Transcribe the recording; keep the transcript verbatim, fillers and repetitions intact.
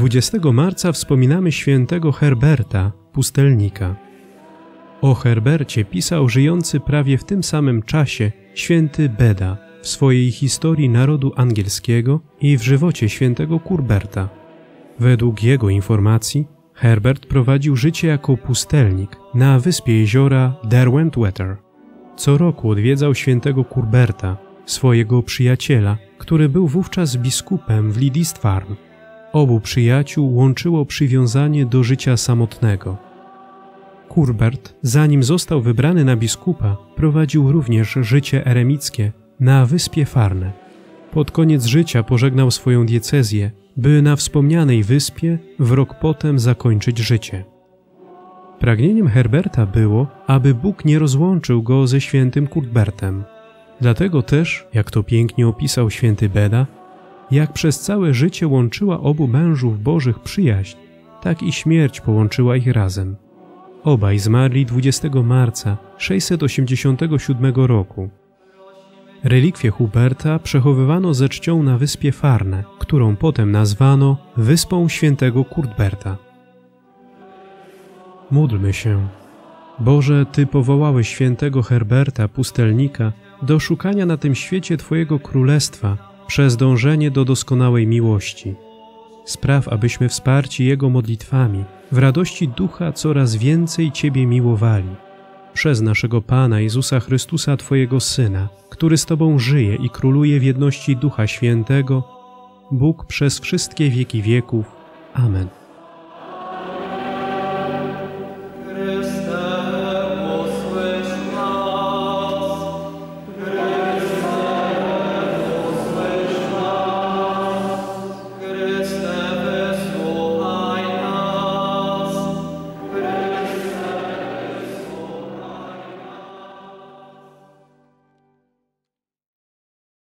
dwudziestego marca wspominamy świętego Herberta, pustelnika. O Herbercie pisał żyjący prawie w tym samym czasie święty Beda w swojej historii narodu angielskiego i w żywocie świętego Kurberta. Według jego informacji Herbert prowadził życie jako pustelnik na wyspie jeziora Derwentwater. Co roku odwiedzał świętego Kurberta, swojego przyjaciela, który był wówczas biskupem w Lindisfarne. Obu przyjaciół łączyło przywiązanie do życia samotnego. Kurbert, zanim został wybrany na biskupa, prowadził również życie eremickie na wyspie Farne. Pod koniec życia pożegnał swoją diecezję, by na wspomnianej wyspie w rok potem zakończyć życie. Pragnieniem Herberta było, aby Bóg nie rozłączył go ze świętym Kurbertem. Dlatego też, jak to pięknie opisał święty Beda, jak przez całe życie łączyła obu mężów bożych przyjaźń, tak i śmierć połączyła ich razem. Obaj zmarli dwudziestego marca sześćset osiemdziesiątego siódmego roku. Relikwie Huberta przechowywano ze czcią na wyspie Farne, którą potem nazwano Wyspą Świętego Kurberta. Módlmy się. Boże, Ty powołałeś świętego Herberta, pustelnika, do szukania na tym świecie Twojego Królestwa przez dążenie do doskonałej miłości. Spraw, abyśmy wsparci Jego modlitwami w radości ducha coraz więcej Ciebie miłowali. Przez naszego Pana Jezusa Chrystusa, Twojego Syna, który z Tobą żyje i króluje w jedności Ducha Świętego, Bóg przez wszystkie wieki wieków. Amen.